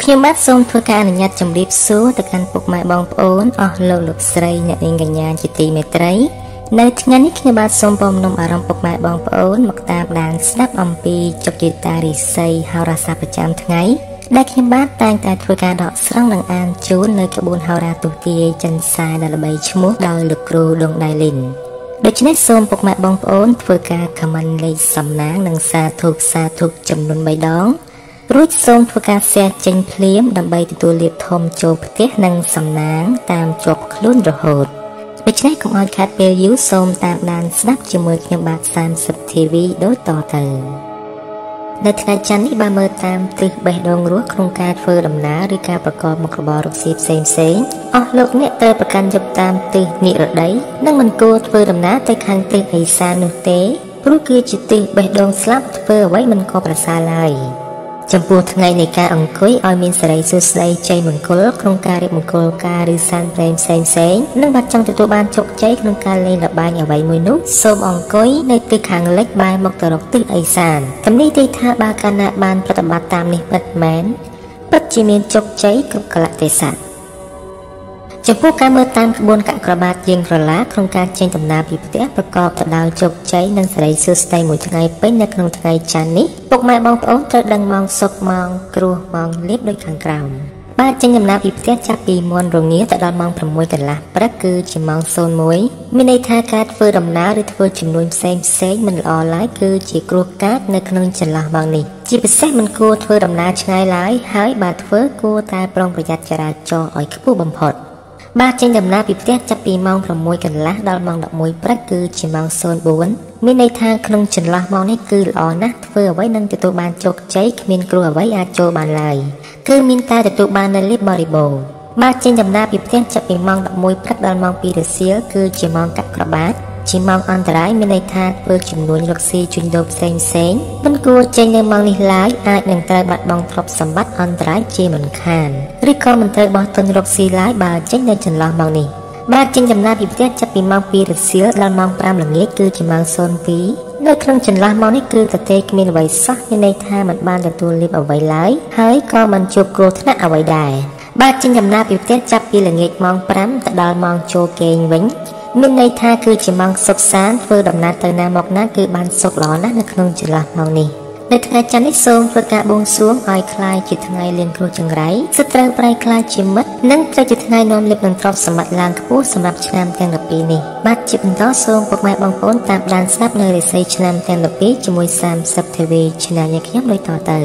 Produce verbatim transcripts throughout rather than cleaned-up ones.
ខ្ញុំបាទសូមធ្វើការអនុញ្ញាតជម្រាបសួរទៅកាន់ពុកម៉ែបងប្អូនអស់លោកលោកស្រីអ្នកនាងកញ្ញាជាទីមេត្រីនៅថ្ងៃនេះខ្ញុំបាទសូមបំណុំអារម្មណ៍ពុកម៉ែបងប្អូនមកតាមដានស្ដាប់អំពីចុកយេតារិស័យហោរាសាស្ត្រប្រចាំថ្ងៃដែលខ្ញុំបាទតែងតែធ្វើការដកស្រង់និងអានជូននៅក្បួនហោរាទស្សទាយចិនសាដែលល្បីឈ្មោះដោយលោកគ្រូដងដៃលីនដូច្នេះសូមពុកម៉ែបងប្អូនធ្វើការ comment លេខសំណាងនិងសាធុសាធុចំនួនបីដងរួចសូមធ្វើការ share ចេញភ្លាមដើម្បីទទួលលាភធំចូលផ្ទះនិងសំណាងតាមជាប់ខ្លួនរហូតដូច្នេះកុំឲ្យខាតពេលយូរសូមតាមដានស្ដាប់ជាមួយខ្ញុំបាទសាមសិប ធី វី ដូចតទៅនៅថ្ងៃច័ន្ទនេះបានមើលតាមទិសបេះដូងរស់ក្នុងការធ្វើដំណើរឬការប្រកបមុខរបររកស៊ីផ្សេងផ្សេងអស់លោកអ្នកត្រូវប្រកាន់យកតាមទិសនិរដីនិងមិនគួរធ្វើដំណើរទៅខាងទិសឦសាននោះទេព្រោះគឺជាទិសបេះដូងស្លាប់ធ្វើអ្វីមិនក៏ប្រសើរឡើយចំពោះថ្ងៃនៃការអង្គុយឲ្យមានសេរីសួស្តីជ័យមង្គលក្នុងការរៀបមង្គលការឬសានព្រេងផ្សេងផ្សេងនិងបាត់ចង់ទទួលបានជោគជ័យក្នុងការលេងល្បែងអ្វីមួយនោះសូមអង្គុយនៅទិសខាងលិចបែរមុខទៅរកទិសឦសានទំនេះទេថាបើកាលណាបានប្រតិបត្តិតាមនេះពិតមែនពិតជាមានជោគជ័យគ្រប់កលៈទេសៈចំពោះការមើលតាមក្បួនកក្របាតយាងក្រឡាក្នុងការចេញដំណើរពីផ្ទះប្រកបទៅដោយជោគជ័យនិងសេរីសួស្តីមួយថ្ងៃពេញនៅក្នុងថ្ងៃច័ន្ទនេះពុកម៉ែបងប្អូនត្រូវដឹងម៉ោងសុកម៉ោងគ្រោះម៉ោងលៀបដូចខាងក្រោមបាទចេញដំណើរពីផ្ទះចាប់ពីមាន់រងាទៅដល់ម៉ោង 6 កន្លះព្រឹកគឺជាម៉ោង ศูนย์ មួយមានន័យថាការធ្វើដំណើរឬធ្វើចំនួនផ្សេងផ្សេងមិនល្អឡើយគឺជាគ្រោះកាចនៅក្នុងចន្លោះម៉ោងនេះជាពិសេសមិនគួរធ្វើដំណើរឆ្ងាយឡើយហើយបើធ្វើគួរតែប្រុងប្រយ័ត្នចរាចរណ៍ឲ្យខ្ពស់បំផុតបាទចេញដំណើរពីផ្ទះចាប់ពីម៉ោង 6 កន្លះដល់ម៉ោង 11 ព្រឹកគឺជាម៉ោង ศูนย์ bốnមានន័យថាក្នុងចន្លោះម៉ោងនេះគឺល្អណាស់ធ្វើអ្វីនឹងទទួលបានជោគជ័យគ្មានគ្រោះអ្វីអាចចូលបានឡើយគឺមានតែទទួលបាននូវលាភបរិបូរណ៍បាទចេញដំណើរពីផ្ទះចាប់ពីម៉ោង 11 ព្រឹកដល់ម៉ោង ពីរ រសៀលគឺជាម៉ោងកាក់ក្របាតជាម៉ោងអន្តរាយមានន័យថាធ្វើចំនួនរកស៊ីជួញដូរផ្សេងផ្សេងមិនគួរចេញនៅម៉ោងនេះឡើយអាចនឹងត្រូវបាត់បង់ទ្រព្យសម្បត្តិអន្តរាយជាមិនខានឬក៏មិនត្រូវបោះទុនរកស៊ីឡើយបើចេញនៅចន្លោះម៉ោងនេះបាទចេញដំណើរពីផ្ទះចាប់ពីម៉ោង ពីរ រសៀលដល់ម៉ោង ប្រាំ ល្ងាចគឺជាម៉ោង ศูนย์ ពីរនៅក្នុងចន្លោះម៉ោងនេះគឺតទេគ្មានអ្វីសោះមានន័យថាមិនបានទទួលលាភអ្វីឡើយហើយក៏មិនជួបគ្រោះថ្នាក់អ្វីដែរបាទចេញដំណើរពីផ្ទះចាប់ពីល្ងាចម៉ោង ប្រាំ ទៅដល់ម៉ោងចូលគេងវិញមានន័យថាគឺជាម៉ោងសុខសាន្តធ្វើដំណើរទៅណាមកណាគឺបានសុខល្អណាស់នៅក្នុងចន្លោះម៉ោងនេះនៅថ្ងៃច័ន្ទនេះសូមធ្វើការបួងសួងឲ្យคล้ายជាថ្ងៃលៀងគ្រោះចង្រៃសត្រូវប្រែคล้ายជាមិត្តនិងត្រូវជាថ្ងៃនាំលាភនិងទ្រព្យសម្បត្តិឡើងខ្ពស់សម្រាប់ឆ្នាំទាំងពីរនេះបាទជាបន្តសូមពុកម៉ែបងប្អូនតាមដានស្ដាប់នៅរិស័យឆ្នាំទាំងពីរជាមួយសាមសិប ធី វី ឆ្នាំនេះខ្ញុំដូចតទៅ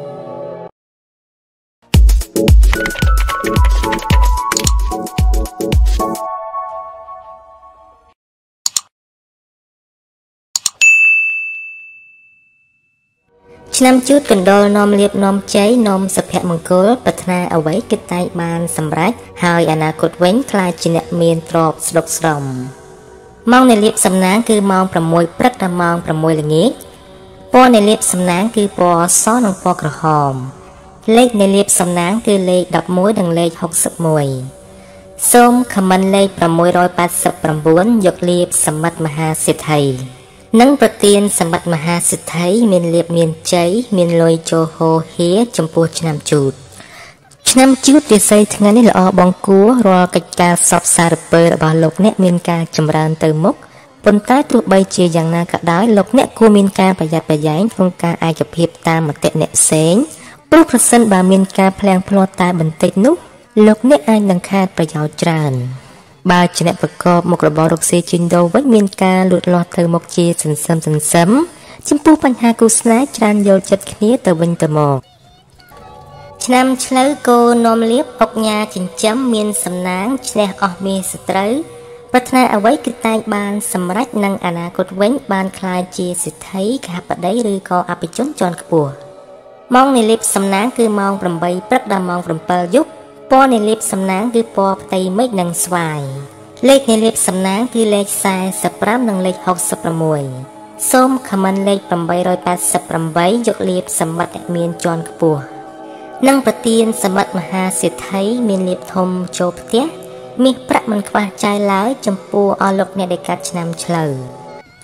ឆ្នាំជូតកណ្ដុរនាំលាភនាំជ័យនាំសុភមង្គលប្រាថ្នាអ្វីគឺតែងបានសម្រេចហើយអនាគតវិញខ្លាចជាអ្នកមានទ្រព្យស្ដុកស្ដម្ភម៉ោងនៃលាភសំណាងគឺម៉ោង 6 ព្រឹកដល់ម៉ោង 6 ល្ងាចពណ៌នៃលាភសំណាងគឺពណ៌សនិងពណ៌ក្រហមលេខនៃលាភសំណាងគឺលេខ ដប់មួយ និងលេខ ហុកសិបមួយសូមខមមិនលេខ 689 យកលាភសម្បត្តិមហាសិទ្ធិនិងប្រទានសម្បត្តិមហាសិទ្ធិមានលាភមានជ័យមានលុយចូលហូរហៀចំពោះឆ្នាំជូតឆ្នាំជូតរាសីថ្ងៃនេះល្អបង្គួររាល់កិច្ចការសពសារពើរបស់លោកអ្នកមានការចម្រើនទៅមុខប៉ុន្តែទោះបីជាយ៉ាងណាក៏ដោយលោកអ្នកគួរមានការប្រយ័ត្នប្រយែងក្នុងការឯកភាពតាមមតិអ្នកផ្សេងព្រោះប្រសិនបើមានការផ្លាំងផ្លាត់តែបន្តិចនោះលោកអ្នកអាចនឹងខាតប្រយោជន៍ច្រើនបើជាអ្នកប្រកបមុខរបររកស៊ីជួញដូរវិញមានការលូតលាស់ទៅមុខជាសន្សឹមសន្សឹមចំពោះបញ្ហាគូស្នេហ៍ច្រើនយល់ចិត្តគ្នាទៅវិញទៅមកឆ្នាំឆ្លូវគោនាំលាភអុកញ៉ាចិញ្ចឹមមានសំណាងឈ្នះអស់មាសត្រូវប្រាថ្នាអ្វីគឺតែងបានសម្រេចនិងអនាគតវិញបានក្លាយជាសិទ្ធិកហបតីឬក៏អភិជនជាន់ខ្ពស់ម៉ោងនៃលាភសំណាងគឺម៉ោង ប្រាំបី ព្រឹកដល់ម៉ោង 7 យប់ពណ៌នៃលាភសំណាងគឺពណ៌ផ្ទៃមេឃនិងស្វាយលេខនៃលាភសំណាងគឺលេខ សែសិបប្រាំ និងលេខ ហុកសិបប្រាំមួយ សូមខមមិនលេខ 888 យកលាភសម្បត្តិមានជាន់ខ្ពស់និងប្រទានសម្បត្តិមហាសិទ្ធិមានលាភធំចូលផ្ទះមាសប្រាក់មិនខ្វះចាយឡើយចំពោះអស់លោកអ្នកដែលកាត់ឆ្នាំឆ្លូវ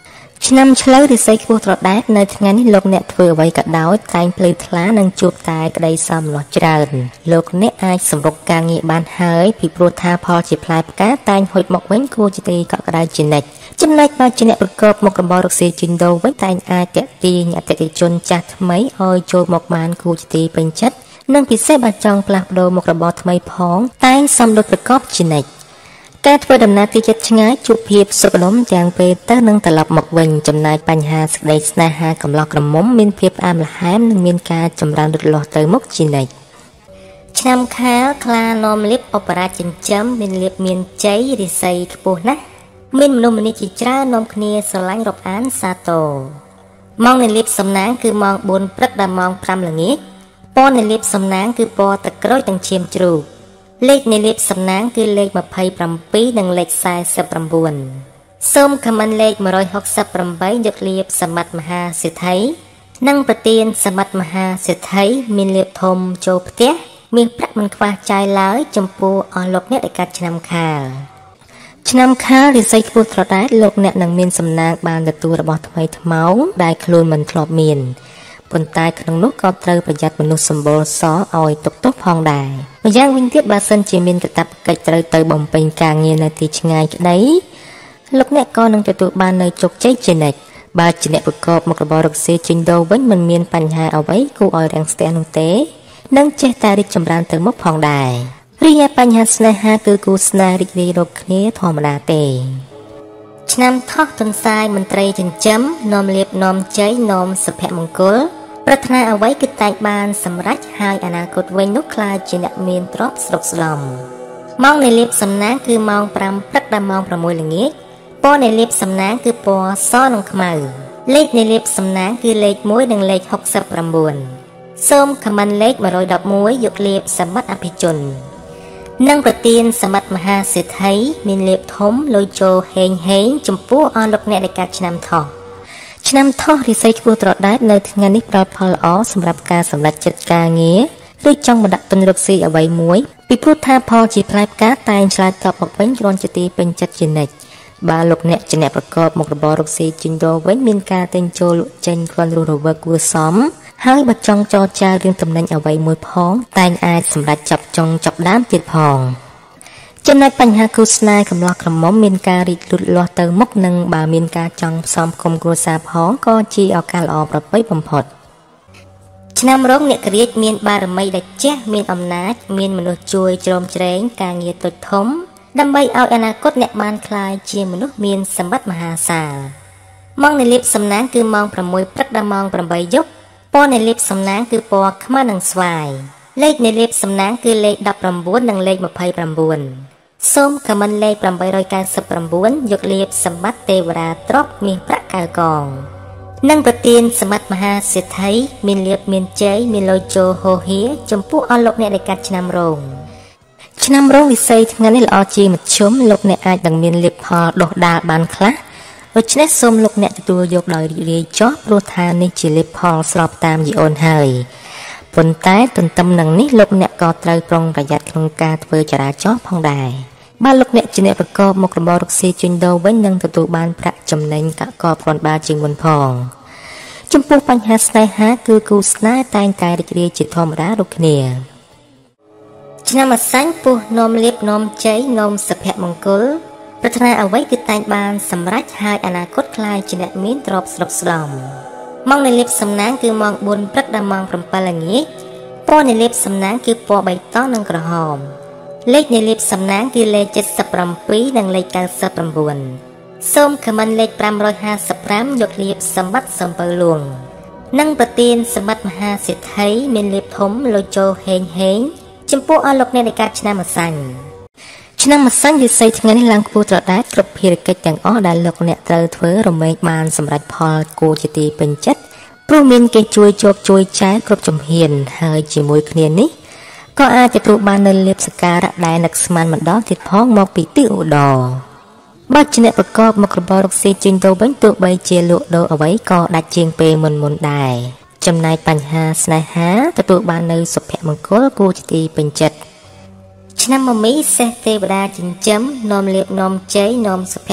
ឆ្នាំឆ្លូវរិស័យខ្ពស់ត្រដែតនៅថ្ងៃនេះលោកអ្នកធ្វើអ្វីក៏ដោយតែងភ្លឺថ្លានិងជួបតែក្តីសោមនស្សច្រើនលោកអ្នកអាចសម្រុកការងារបានហើយពីព្រោះថាផលជាផ្លែផ្កាតែងហុចមកវិញគួរជាទីកក់ក្ដៅជានិច្ចចំណែកបើជាអ្នកប្រកបមុខរបររកស៊ីជីងដូវិញតែងអាចតាក់ទាញអតិថិជនចាស់ថ្មីឲ្យចូលមកបានគួរជាទីពេញចិត្តនិងពិសេសបើចង់ផ្លាស់ប្ដូរមុខរបរថ្មីផងតែងសំដូចប្រកបជានិច្ចការធ្វើដំណើរទីជិតឆ្ងាយជួបភាពសុខដុមទាំងពេលទៅនិងត្រឡប់មកវិញចំណែកបញ្ហាសេចក្តីស្នេហាកំឡោះក្រមុំមានភាពផ្អែមល្ហែមនិងមានការចម្រើនលូតលាស់ទៅមុខជានិច្ចឆ្នាំខាលខ្លានាំលៀបអបរាជចិញ្ចឹមមានលៀបមានជ័យរិស័យខ្ពស់ណាស់មានមនុស្សម្នាជាច្រើននាំគ្នាស្រឡាញ់រាប់អានសាទរម៉ោងនៃលៀបសំណាងគឺម៉ោងបួនព្រឹកដល់ម៉ោងប្រាំល្ងាចពណ៌នៃលៀបសំណាងគឺពណ៌ទឹកក្រូចទាំងឈាមជ្រូកលេខនៃលៀបសំណាងគឺលេខម្ភៃប្រាំនិងលេខសែសិប៩សូមខមមិនលេខមួយហុកប្រាំបីយកលៀបសម្បត្តិមហាសេដ្ឋីនិងប្រទានសម្បត្តិមហាសេដ្ឋីមានលៀបធំចូលផ្ទះមានប្រាក់មិនខ្វះចាយឡើយចំពោះអស់លោកអ្នកដែលកាត់ឆ្នាំខាលឆ្នាំខាលរិស័យខ្ពស់ត្រដែតលោកអ្នកនឹងមានសំណាងបានទទួលរបស់ថ្មីថ្មោងដែលខ្លួនមិនធ្លាប់មានប៉ុន្តែក្នុងនោះក៏ត្រូវប្រយ័ត្នមនុស្សសម្បូរសឲ្យទុកទោសផងដែរម្យ៉ាងវិញទៀតបើសិនជាមានកាតព្វកិច្ចត្រូវទៅបំពេញការងារនៅទីឆ្ងាយក្តីលោកអ្នកក៏នឹងទទួលបាននូវជោគជ័យជានិច្ចបើជាអ្នកប្រកបមុខរបររកស៊ីជីងដូវិញមិនមានបញ្ហាអ្វីគួរឲ្យរាំងស្ទះនោះទេនិងចេះតែរីកចម្រើនទៅមុខផងដែររីឯបញ្ហាស្នេហាគឺគូស្នេហ៍រីករាយរកគ្នាធម្មតាទេឆ្នាំថោះទុនសាយមន្ត្រីចិញ្ចឹមនាំលៀបនាំជ័យនាំសុភមង្គលប្រាថ្នាអ្វីគឺតែងបានសម្រេចហើយអនាគតវិញនោះខ្លាចជាអ្នកមានទ្រព្យស្រុកស្ដំម៉ោងនៃលៀបសំណាងគឺម៉ោងប្រាំព្រឹកដល់ម៉ោងប្រាំមួយល្ងាចពណ៌នៃលៀបសំណាងគឺពណ៌សនិងខ្មៅលេខនៃលៀបសំណាងគឺលេខមួយនិងលេខហុកសិប៩សូមខមមិនលេខមួយដប់មួយយកលៀបសម្បត្តិអភិជននិងប្រទានសម្បត្តិមហាសេដ្ឋីមានលៀបធំលុយចូលហេងហេងចំពោះអស់លោកអ្នកដែលកាត់ឆ្នាំថោះឆ្នាំថោះរិស័យខ្ពស់ត្រដែតនៅថ្ងៃនេះផ្ដល់ផលល្អសម្រាប់ការសម្រេចចិត្តការងារឬចង់បណ្ដាក់ទុនរកស៊ីអ្វីមួយពីព្រោះថាផលជាផ្លែផ្កាតែងឆ្លើយតបមកវិញគ្រាន់ជាទីពេញចិត្តជានិច្ចបើលោកអ្នកជាអ្នកប្រកបមុខរបររកស៊ីជីងដូវិញមានការទិញចូលលក់ចេញគ្រាន់រស់រវើកគួរសមហើយបើចង់ចរចារឿងតំណែងអ្វីមួយផងតែងអាចសម្រេចចាប់ចុងចាប់ដើមទៀតផងចំណែកបញ្ហាគូស្នេហ៍កំឡោះក្រមុំមានការរីកលូតលាស់ទៅមុខនិងបើមានការចង់ផ្សំគុំគ្រួសារផងក៏ជាឱកាសល្អប្រពៃបំផុតឆ្នាំរោងអ្នកក្រៀកមានបារមីដែលជះមានអំណាចមានមនុស្សជួយជ្រោមជ្រែងការងារតូចធំដើម្បីឲ្យអនាគតអ្នកបានក្លាយជាមនុស្សមានសម្បត្តិមហាសាលម៉ោងនៃលៀបសំណាងគឺម៉ោងប្រាំមួយព្រឹកដល់ម៉ោងប្រាំបីយប់ពណ៌នៃលៀបសំណាងគឺពណ៌ខ្មៅនិងស្វាយលេខនៃលៀបសំណាងគឺលេខដប់៩និងលេខម្ភៃ៩សូមខមមិនលេខប្រាំបីកៅសិប៩យកលៀបសម្បត្តិទេវតាទ្រព្យមាសប្រាក់កៅកងនិងប្រទានសម្បត្តិមហាសេដ្ឋីមានលៀបមានជ័យមានលុយចូលហូហៀចំពោះអស់លោកអ្នកដែលកាត់ឆ្នាំរោងឆ្នាំរោងវិស័យថ្ងៃនេះល្អជាមធ្យមលោកអ្នកអាចនឹងមានលៀបផលដុះដាលបានខ្លះដូច្នេះសូមលោកអ្នកទទួលយកដោយរីករាយចុះព្រោះថានេះជាលៀបផលស្របតាមយីអូនហើយប៉ុន្តែទន្ទឹមនឹងនេះលោកអ្នកក៏ត្រូវប្រុងប្រយ័ត្នក្នុងការធ្វើចរាចរណ៍ផងដែរបើលោកអ្នកជាអ្នកប្រកបមុខរបររកស៊ីជួញដូរវិញនឹងទទួលបានប្រាក់ចំណេញកាក់កបគ្រាន់បើជាងមុនផងចំពោះបញ្ហាស្នេហាគឺគូស្នេហ៍តែងតែរីករាយជាធម្មតាដូចគ្នាឆ្នាំអសាញ់ពុះនាំលៀបនាំជ័យនាំសុភមង្គលប្រាថ្នាអ្វីគឺតែងបានសម្រេចហើយអនាគតក្លាយជាអ្នកមានទ្រព្យស្រុកស្ដំម៉ោងនៃលៀបសំណាងគឺម៉ោងបួនព្រឹកដល់ម៉ោងប្រាំល្ងាចពណ៌នៃលៀបសំណាងគឺពណ៌បៃតងនិងក្រហមលេខនៃលៀបសំណាងគឺលេខ칠십 칠និងលេខ៩៩សូមខមមិនលេខប្រាំហាសិបប្រាំយកលៀបសម្បត្តិសំពៅលួងនិងប្រទានសម្បត្តិមហាសេដ្ឋីមានលៀបធំលុយចូលហេងហេងចំពោះអស់លោកអ្នកដែលកាត់ឆ្នាំអសាញ់ឆ្នាំអសាញ់វិស័យថ្ងៃនេះឡើងខ្ពស់ត្រដែតគ្រប់ភារកិច្ចទាំងអស់ដែលលោកអ្នកត្រូវធ្វើរមែងបានសម្រេចផលគួរជាទីពេញចិត្តព្រោះមានគេជួយជោគជួយចែកគ្រប់ជំហានហើយជាមួយគ្នានេះក៏អាចទទួលបាននូវលៀបសក្ការៈដែលនឹកស្មានមិនដល់ទៀតផងមកពីទិសឧត្តរបើជាអ្នកប្រកបមុខរបររកស៊ីជីងដូរវិញទោះបីជាលក់ដូរអ្វីក៏ដាច់ជាងពេលមុនមុនដែរចំណែកបញ្ហាស្នេហាទទួលបាននូវសុភមង្គលគួរជាទីពេញចិត្តឆ្នាំមមីសេះទេវតាចិញ្ចឹមនាំលៀបនាំជ័យនាំសុភ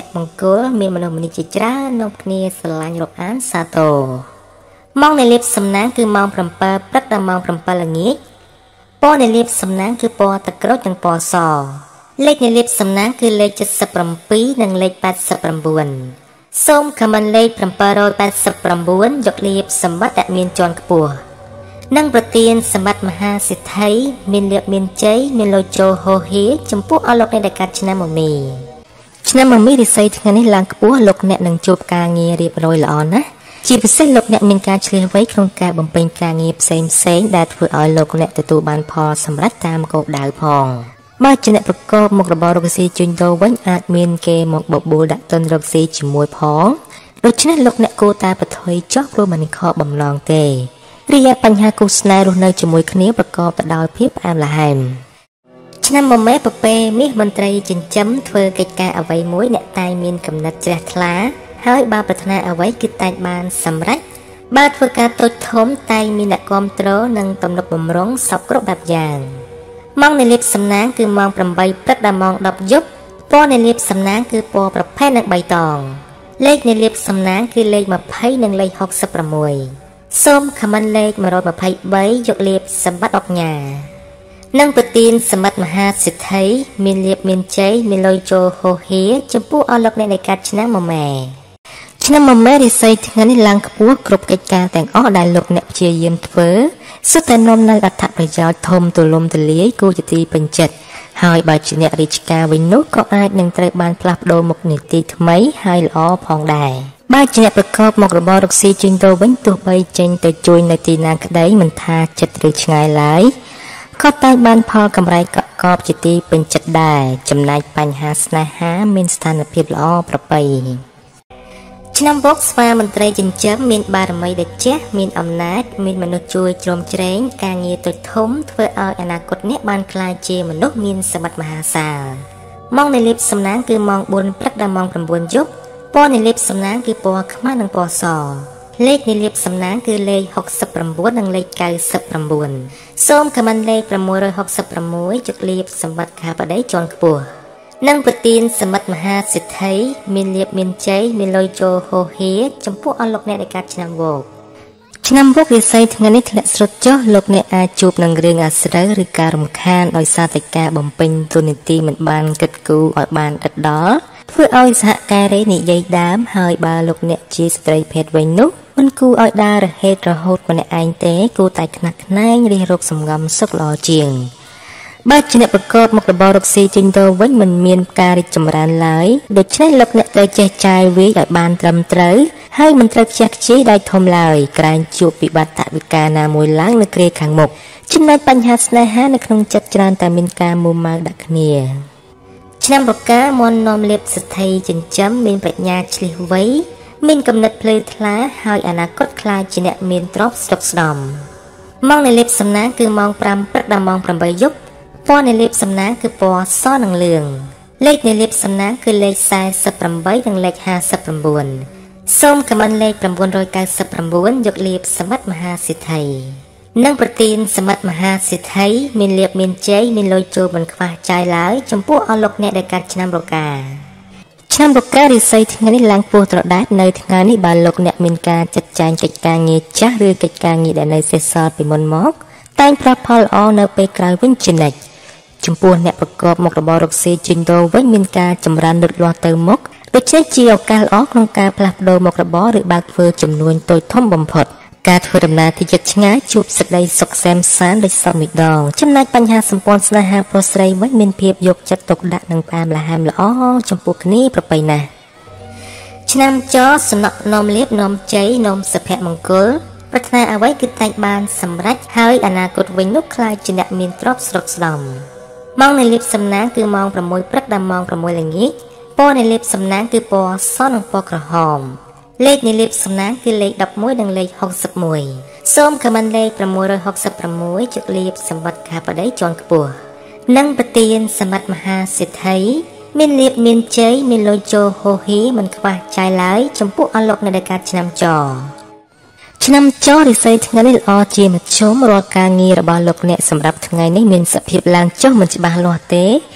មង្គលមានមនុស្សម្នាជាច្រើននាំគ្នាស្រឡាញ់រាប់អានសាទរម៉ោងនៃលាភសំណាងគឺម៉ោង7ព្រឹកដល់ម៉ោង7ល្ងាចពណ៌នៃលាភសំណាងគឺពណ៌ទឹកក្រូចនិងពណ៌សលេខនៃលាភសំណាងគឺលេខเจ็ดสิบเจ็ดនិងលេខแปดสิบเก้าសូមខមមិនលេខเจ็ดแปดเก้าយកលាភសម្បត្តិដែលមានជាន់ខ្ពស់និងប្រទានសម្បត្តិមហាសិទ្ធិមានលាភមានជ័យមានលុយចូលហូហៀចំពោះអស់លោកអ្នកដែលកាត់ឆ្នាំមមីឆ្នាំមមីរិស័យថ្ងៃនេះឡើងខ្ពស់លោកអ្នកនឹងជួបការងាររៀបរយល្អណាស់ជាពិសេសលោកអ្នកមានការឆ្លៀសវៃក្នុងការបំពេញការងារផ្សេងផ្សេងដែលធ្វើឲ្យលោកអ្នកទទួលបានផលសម្រេចតាមគោលដៅផងបើជាអ្នកប្រកបមុខរបររកស៊ីជួញដូរវិញអាចមានគេមកបបួលដាក់ទុនរកស៊ីជាមួយផងដូច្នេះលោកអ្នកគួរតែបន្ថយចុះព្រោះមិនខកបំណងទេរីឯបញ្ហាគូស្នេហ៍រស់នៅជាមួយគ្នាប្រកបទៅដោយភាពផ្អែមល្ហែមឆ្នាំមមេប្រពេមាសមន្ត្រីចិញ្ចឹមធ្វើកិច្ចការអ្វីមួយអ្នកតែងមានកំណត់ជ្រះថ្លាហើយបើប្រាថ្នាអ្វីគឺតែងបានសម្រេចបើធ្វើការតូចធំតែងមានអ្នកគាំទ្រនិងទំនុកបម្រុងសពគ្រប់បែបយ៉ាងម៉ោងនៃលាភសំណាងគឺម៉ោង8ព្រឹកដល់ម៉ោងដប់យប់ពណ៌នៃលាភសំណាងគឺពណ៌ប្រផេះនិងបៃតងលេខនៃលាភសំណាងគឺលេខ20និងលេខหกสิบหกសូមខមមិនលេខmột trăm hai mươi baយកលាភសម្បត្តិអបញ្ញានិងប្រទានសម្បត្តិមហាសិទ្ធិមានលាភមានជ័យមានលុយចូលហូហៀចំពោះអស់លោកអ្នកដែលកាត់ឆ្នាំមមែឆ្នាំមមែរិស័យថ្ងៃនេះឡើងខ្ពស់គ្រប់កិច្ចការទាំងអស់ដែលលោកអ្នកព្យាយាមធ្វើសុទ្ធតែនាំនៅអត្ថប្រយោជន៍ធំទូលំទូលាយគួរជាទីពេញចិត្តហើយបើជាអ្នករាជការវិញនោះក៏អាចនឹងត្រូវបានផ្លាស់ប្ដូរមុខនីតិថ្មីហើយល្អផងដែរបើជាអ្នកប្រកបមុខរបររកស៊ីជួញដូរវិញទោះបីចេញទៅជួយនៅទីណាក្តីមិនថាចិត្តឬឆ្ងាយឡើយក៏តែងបានផលកម្រៃកកបជាទីពេញចិត្តដែរចំណែកបញ្ហាស្នេហាមានស្ថានភាពល្អប្រពៃឆ្នាំវកស្វាមន្ត្រីចិញ្ចឹមមានបារមីដែលចេះមានអំណាចមានមនុស្សជួយជ្រោមជ្រែងការងារតូចធំធ្វើឲ្យអនាគតអ្នកបានក្លាយជាមនុស្សមានសម្បត្តិមហាសាលម៉ោងនៃលាភសំណាងគឺម៉ោងbốnព្រឹកដល់ម៉ោងnineយប់ពណ៌នៃលាភសំណាងគឺពណ៌ខ្មៅនិងពណ៌សលេខនៃលាភសំណាងគឺលេខหกสิบเก้าនិងលេខเก้าสิบเก้าសូមខមមិនលេខหกหกสิบหกជោគលាភសម្បត្តិខាបតីជាន់ខ្ពស់និងប្រទានសម្បត្តិមហាសិទ្ធិមានលាភមានជ័យមានលុយចូលហូហៀចំពោះអស់លោកអ្នកដែលកាត់ឆ្នាំវកឆ្នាំវករិស័យថ្ងៃនេះធ្លាក់ស្រុតចុះលោកអ្នកអាចជួបនឹងរឿងអាស្រូវឬការរំខានដោយសារតែការបំពេញតួនាទីមិនបានគិតគូរឲ្យបានដិតដល់ធ្វើឲ្យសហការីនិយាយដើមហើយបើលោកអ្នកជាស្ត្រីភេទវិញនោះមិនគួរឲ្យដើររហេតរហូតម្នាក់ឯងទេគួរតែខ្នះខ្នែងរិះរកសំងំសុខល្អជាងបើជាអ្នកប្រកបមុខរបររកស៊ីចិញ្ចឹមវិញមិនមានការរីកចម្រើនឡើយដូច្នេះលោកអ្នកត្រូវចេះចាយវាយឲ្យបានត្រឹមត្រូវហើយមិនត្រូវខ្ជះខ្ជាយដៃធំឡើយក្រែងជួបវិបត្តិវិការណាមួយឡើងនៅគ្រាខាងមុខចំណែកបញ្ហាស្នេហានៅក្នុងចិត្តច្រើនតែមានការមួម៉ៅដាក់គ្នាឆ្នាំបកាមននាំលាភសិទ្ធិចិញ្ចឹមមានប្រាជ្ញាឆ្លៀសវៃមានគំនិតភ្លឺថ្លាហើយអនាគតខ្លាចជាអ្នកមានទ្រព្យស្តុកស្តម្ភម៉ោងនៃលាភសំណាងគឺម៉ោងfiveព្រឹកដល់ម៉ោងeightយប់ពណ៌នៃលាភសំណាងគឺពណ៌សនិងលឿងលេខនៃលាភសំណាងគឺលេខforty-eightនិងលេខfifty-nineសូមខមមិនលេខnine ninety-nineយកលាភសម្បត្តិមហាសិទ្ធិនិងប្រទានសម្បត្តិមហាសិទ្ធិមានលាភមានជ័យមានលុយចូលមិនខ្វះចាយឡើយចំពោះអស់លោកអ្នកដែលកាត់ឆ្នាំរកាឆ្នាំរការិស័យថ្ងៃនេះឡើងពោះត្រដែតនៅថ្ងៃនេះបើលោកអ្នកមានការចាត់ចែងកិច្ចការងារចាស់ឬកិច្ចការងារដែលនៅសេសសល់ពីមុនមកតែងប្រផលល្អនៅពេលក្រោយវិញជានិច្ចចំពោះអ្នកប្រកបមុខរបររកស៊ីជួញដូរវិញមានការចម្រើនលូតលាស់ទៅមុខដូច្នេះជាឱកាសល្អក្នុងការផ្លាស់ប្ដូរមុខរបរឬបើកធ្វើចំនួនតូចធំបំផុតការធ្វើដំណើរទីជិតឆ្ងាយជួបសេចក្តីសុខសែនសានដូចសពម្ដងចំណែកបញ្ហាសម្ព័ន្ធស្នេហាប្រុសស្រីវិញមានភាពយកចិត្តទុកដាក់និងផ្អែមល្ហែមល្អចំពោះគ្នាប្រពៃណាស់ឆ្នាំចសំណក់នាំលាភនាំជ័យនាំសុភមង្គលប្រាថ្នាអ្វីគឺតែងបានសម្រេចហើយអនាគតវិញនោះខ្លាចជាអ្នកមានទ្រព្យស្រុកស្ដំម៉ោងនៃលាភសំណាងគឺម៉ោងsixព្រឹកដល់ម៉ោងsixល្ងាចពណ៌នៃលាភសំណាងគឺពណ៌សនិងពណ៌ក្រហមលេខនៃលាភសំណាងគឺលេខelevenនិងលេខsixty-oneសូមខមមិនលេខsix sixty-sixជោគលាភសម្បត្តិខាបតីជាន់ខ្ពស់និងប្រទានសម្បត្តិមហាសិទ្ធិមានលាភមានជ័យមានលុយចូលហូហៀមិនខ្វះចាយឡើយចំពោះអស់លោកអ្នកដែលកាត់ឆ្នាំចឆ្នាំចរិស័យថ្ងៃនេះល្អជាមធ្យមរាល់ការងាររបស់លោកអ្នកសម្រាប់ថ្ងៃនេះមានសភាពឡើងចុះមិនច្បាស់លាស់ទេ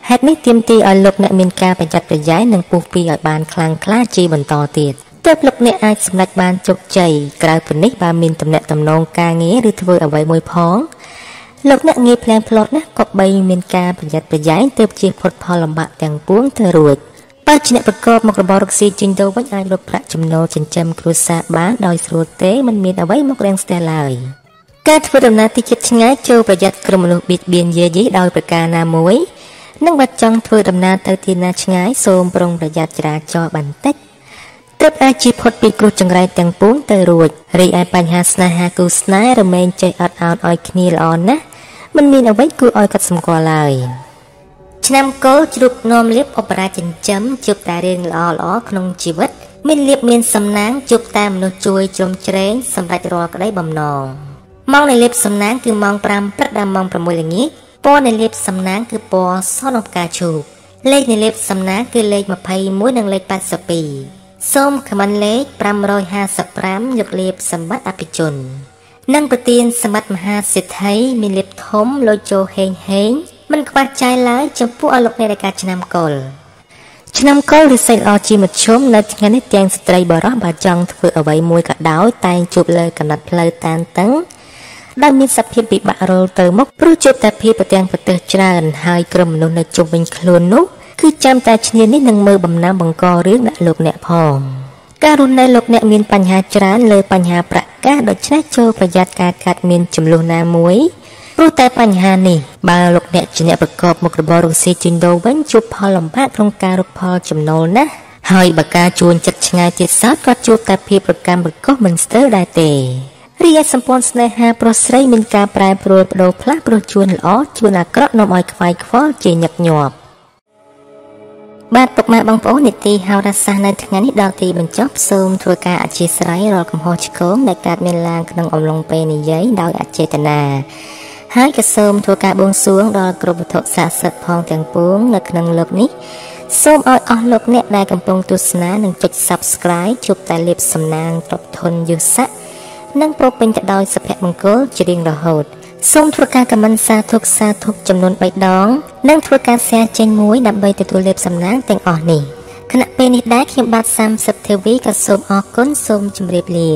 ហេតុនេះទាមទារឲ្យលោកអ្នកមានការប្រយ័ត្នប្រយែងនិងពុះពីឲ្យបានខ្លាំងក្លាជាបន្តទៀតទើបលោកអ្នកអាចសម្រេចបានជោគជ័យក្រៅពីនេះបើមានទំនាក់ទំនងការងារឬធ្វើអ្វីមួយផងលោកអ្នកងាយផ្លែងផ្លត់ណាស់ក៏បីមានការប្រយ័ត្នប្រយែងទើបជៀសផុតផលលំបាកទាំងពួងទៅរួចបើជាអ្នកប្រកបមុខរបររកស៊ីចេញទៅវិញអាចរកប្រាក់ចំណូលចិញ្ចឹមគ្រួសារបានដោយស្រួលទេមិនមានអ្វីមករាំងស្ទះឡើយការធ្វើដំណើរទីជិតឆ្ងាយចូលប្រយ័ត្នក្រុមមនុស្សបៀតបៀនយាយីដោយប្រការណាមួយនិងបើចង់ធ្វើដំណើរទៅទីណាឆ្ងាយសូមប្រុងប្រយ័ត្នចរាចរណ៍បន្តិចទើបអាចជៀសផុតពីគ្រោះចង្រៃទាំងពួងទៅរួចរីឯបញ្ហាស្នេហាគូស្នេហ៍រមែងចេះអត់ឱនឲ្យគ្នាល្អណាស់មិនមានអ្វីគួរឲ្យកត់សម្គាល់ឡើយឆ្នាំកុលជ្រូកនាំលៀបអបរាចិញ្ចឹមជួបតែរឿងល្អល្អក្នុងជីវិតមានលៀបមានសំណាងជួបតែមនុស្សជួយជ្រោមជ្រែងសម្រេចរាល់ក្តីបំណងម៉ោងនៃលៀបសំណាងគឺម៉ោងប្រាំព្រឹកដល់ម៉ោងប្រាំមួយល្ងាចពណ៌នៃលៀបសំណាងគឺពណ៌សនឹងផ្កាឈូកលេខនៃលៀបសំណាងគឺលេខម្ភៃមួយនិងលេខប៉ាត់សិបពីរសូមខមមិនលេខប្រាំរយហាសិបប្រាំយកលៀបសម្បត្តិអភិជននិងប្រទានសម្បត្តិមហាសិទ្ធិមានលៀបធំលុយជោហេងហេងមិនខ្វះចាយឡើយចំពោះអលោកអ្នកនៃការឆ្នាំកុលឆ្នាំកុលឬសេចល្អជាមធ្យមនៅថ្ងៃនេះទាំងស្ត្រីបរោះបើចង់ធ្វើអ្វីមួយក៏ដោយតែងជួបលើកំណត់ផ្លូវតានតឹងដែលមានសភាពពិបាករលទៅមុខព្រោះជួបតែភាពប្រទាំងប្រទើច្រើនហើយក្រុមមនុស្សនៅជុំវិញខ្លួននោះគឺចាំតែឈ្នានេះនឹងមើលបំណាំបង្ករឿងដាក់លោកអ្នកផងការរស់នៅលោកអ្នកមានបញ្ហាច្រើនលើបញ្ហាប្រកាសដូច្នេះចូលប្រយ័ត្នការកាត់មានចំនួនណាមួយព្រោះតែបញ្ហានេះបើលោកអ្នកជាអ្នកប្រកបមុខរបររកស៊ីជួញដូរវិញជួបផលលំបាកក្នុងការរកផលចំណូលណាស់ហើយបើការជួញចិត្តឆ្ងាយទៀតសោតក៏ជួបតែភាពប្រកម្មប្រកុសមិនស្ទើរដែរទេរីឯសម្ព័ន្ធស្នេហាប្រុសស្រីមានការប្រែប្រួលប្ដូរផ្លាស់ព្រោះជួនល្អជួនអាក្រក់នាំឲ្យខ្វាយខ្វល់ជាញឹកញាប់បាទពុកម៉ែបងប្អូននីតិហោរាសាស្ត្រនៅថ្ងៃនេះដល់ទីបញ្ចប់សូមធ្វើការអធិស្ឋានរាល់កំហុសឆ្គងដែលកើតមានឡើងក្នុងអំឡុងពេលនិយាយដោយអចេតនាហើយក៏សូមធ្វើការបួងសួងដល់គ្រប់វត្ថុស័ក្តិសិទ្ធិផងទាំងពួងនៅក្នុងលោកនេះសូមឲ្យអស់លោកអ្នកដែលកំពុងទស្សនានិងចុច Subscribe ជួបតែលាភសំណាងទ្រព្យធនយស័ក្តិនិងប្រពេញទៅដោយសុភមង្គលជារៀងរហូតសូមធ្វើការខមមិនសាធុកសាធុកចំនួនបីដងនិងធ្វើការ share ចេញមួយដើម្បីទទួលលាភសំណាងទាំងអស់នេះខណៈពេលនេះដែរខ្ញុំបាទសាមសិបធីវីក៏សូមអរគុណសូមជម្រាបលា